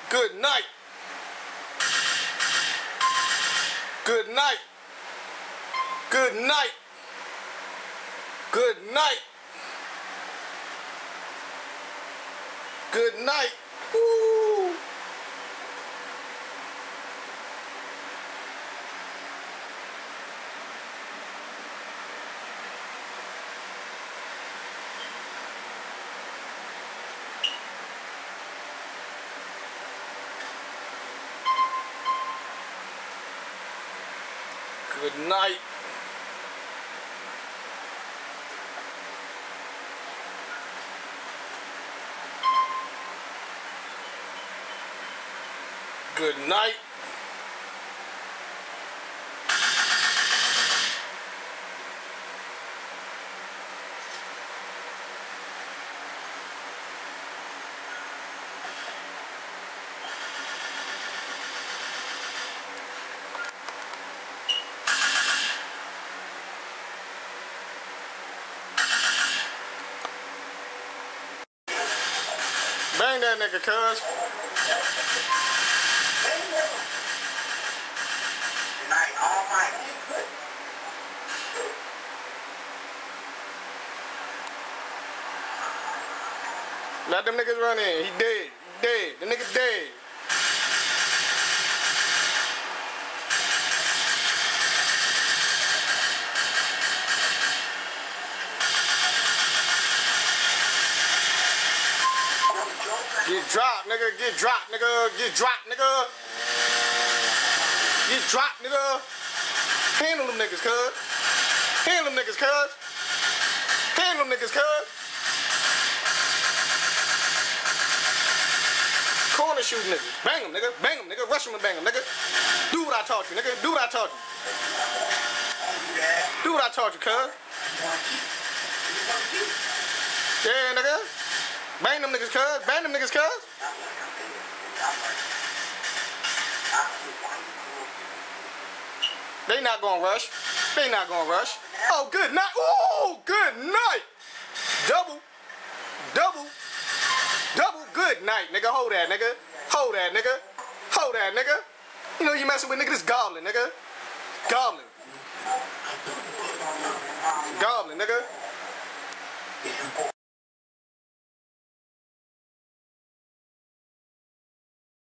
Good night. Good night. Good night. Good night. Good night. Woo. Good night. Good night. Bang that nigga, cuz. Night, all night. Let them niggas run in. He dead. He dead. The nigga dead. Get dropped, nigga. Get dropped, nigga. Get dropped, nigga. Get dropped, nigga. Handle them niggas, cuz. Handle them niggas, cuz. Handle them niggas, cuz. Corner shoot niggas. Bang them, nigga. Bang them, nigga. Rush them and bang them, nigga. Do what I taught you, nigga. Do what I taught you. Do what I taught you, cuz. Yeah, nigga. Bang them niggas, cuz. Bang them niggas, cuz. They not gonna rush. They not gonna rush. Oh, good night. Oh, good night. Double. Double. Double. Good night, nigga. Hold that, nigga. Hold that, nigga. Hold that, nigga. You know you messing with nigga. This goblin, nigga. Goblin. Goblin, nigga.